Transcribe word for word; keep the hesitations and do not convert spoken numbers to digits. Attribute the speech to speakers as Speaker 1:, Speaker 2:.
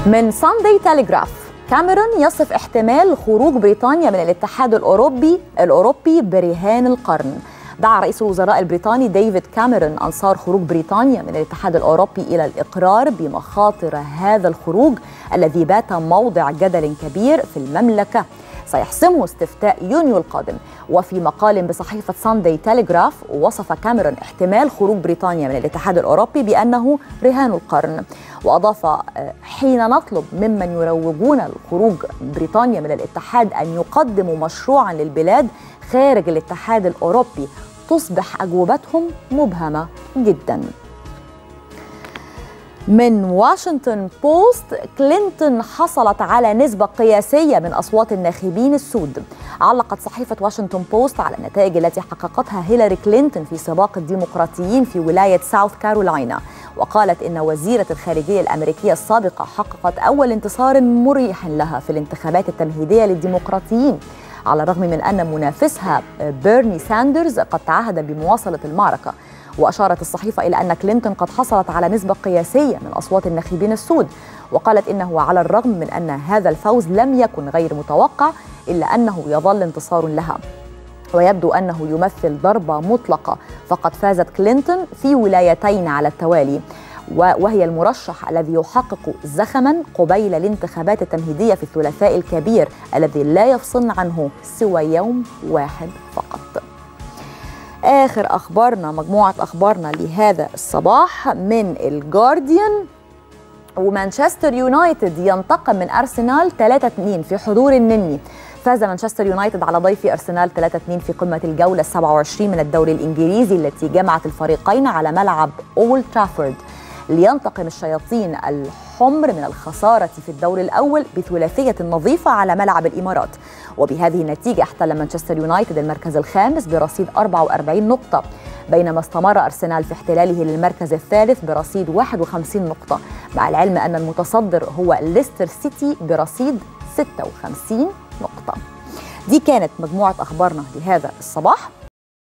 Speaker 1: من ساندي تيليغراف: كاميرون يصف احتمال خروج بريطانيا من الاتحاد الأوروبي الأوروبي برهان القرن. دعا رئيس الوزراء البريطاني ديفيد كاميرون أنصار خروج بريطانيا من الاتحاد الأوروبي إلى الإقرار بمخاطر هذا الخروج الذي بات موضع جدل كبير في المملكة سيحسمه استفتاء يونيو القادم. وفي مقال بصحيفة ساندي تيليغراف وصف كاميرون احتمال خروج بريطانيا من الاتحاد الأوروبي بأنه رهان القرن، وأضاف: حين نطلب ممن يروجون لخروج بريطانيا من الاتحاد أن يقدموا مشروعا للبلاد خارج الاتحاد الأوروبي تصبح أجوبتهم مبهمة جدا. من واشنطن بوست: كلينتون حصلت على نسبة قياسية من أصوات الناخبين السود. علقت صحيفة واشنطن بوست على النتائج التي حققتها هيلاري كلينتون في سباق الديمقراطيين في ولاية ساوث كارولاينا، وقالت إن وزيرة الخارجية الأمريكية السابقة حققت أول انتصار مريح لها في الانتخابات التمهيدية للديمقراطيين، على الرغم من أن منافسها بيرني ساندرز قد تعهد بمواصلة المعركة. وأشارت الصحيفة إلى أن كلينتون قد حصلت على نسبة قياسية من أصوات الناخبين السود، وقالت إنه على الرغم من أن هذا الفوز لم يكن غير متوقع إلا أنه يظل انتصار لها، ويبدو أنه يمثل ضربة مطلقة، فقد فازت كلينتون في ولايتين على التوالي، وهي المرشح الذي يحقق زخما قبيل الانتخابات التمهيدية في الثلاثاء الكبير الذي لا يفصلن عنه سوى يوم واحد فقط. آخر أخبارنا، مجموعة أخبارنا لهذا الصباح من الجارديان: ومانشستر يونايتد ينتقم من أرسنال ثلاثة اثنين في حضور النني. فاز مانشستر يونايتد على ضيف أرسنال ثلاثة اثنين في قمة الجولة السابعة والعشرين من الدوري الإنجليزي التي جمعت الفريقين على ملعب أولد ترافورد، لينتقم الشياطين الحمر من الخسارة في الدور الأول بثلاثية نظيفة على ملعب الإمارات. وبهذه النتيجة احتل مانشستر يونايتد المركز الخامس برصيد أربعة وأربعين نقطة، بينما استمر أرسنال في احتلاله للمركز الثالث برصيد واحد وخمسين نقطة، مع العلم أن المتصدر هو ليستر سيتي برصيد ستة وخمسين نقطة. دي كانت مجموعة أخبارنا لهذا الصباح.